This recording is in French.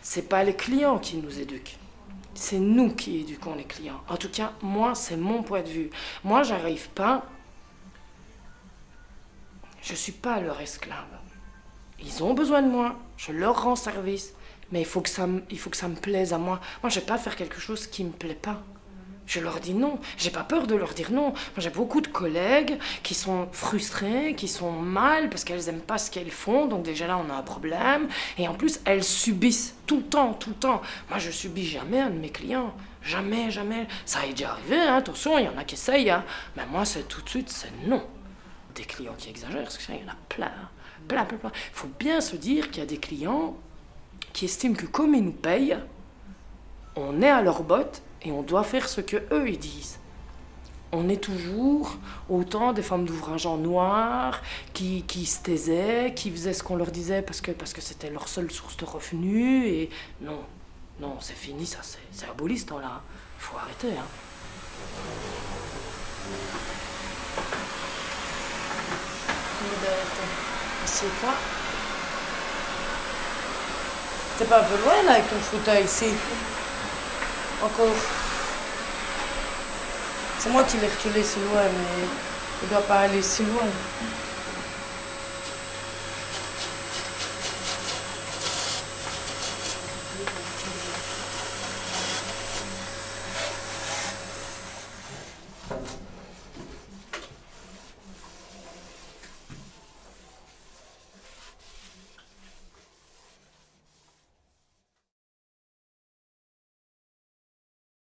c'est pas les clients qui nous éduquent. C'est nous qui éduquons les clients. En tout cas, moi, c'est mon point de vue. Moi, j'arrive pas... Je suis pas leur esclave. Ils ont besoin de moi, je leur rends service. Mais il faut que ça me plaise à moi. Moi, je vais pas faire quelque chose qui me plaît pas. Je leur dis non. J'ai pas peur de leur dire non. Moi, j'ai beaucoup de collègues qui sont frustrées, qui sont mal parce qu'elles aiment pas ce qu'elles font. Donc déjà là, on a un problème. Et en plus, elles subissent tout le temps, tout le temps. Moi, je subis jamais un de mes clients. Jamais, jamais. Ça est déjà arrivé, hein. Attention, il y en a qui essayent. Hein. Mais moi, c'est tout de suite, c'est non. Des clients qui exagèrent, parce qu'il y en a plein. Plein, plein, plein. Il faut bien se dire qu'il y a des clients qui estiment que comme ils nous payent, on est à leur botte et on doit faire ce que eux ils disent. On est toujours autant des femmes d'ouvrage en noir qui se taisaient, qui faisaient ce qu'on leur disait parce que c'était leur seule source de revenus. Et non, non, c'est fini, ça, c'est aboli ce temps-là. Il faut arrêter. Hein. C'est quoi? T'es pas un peu loin là avec ton fauteuil ici? Encore. C'est moi qui l'ai reculé si loin, mais il doit pas aller si loin.